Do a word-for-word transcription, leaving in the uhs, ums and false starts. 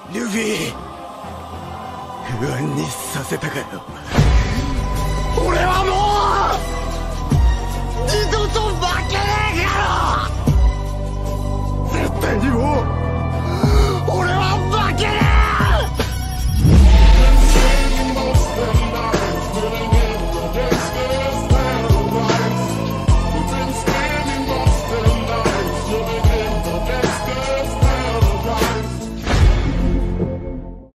ルフィ、不安にさせたかよ。俺はもう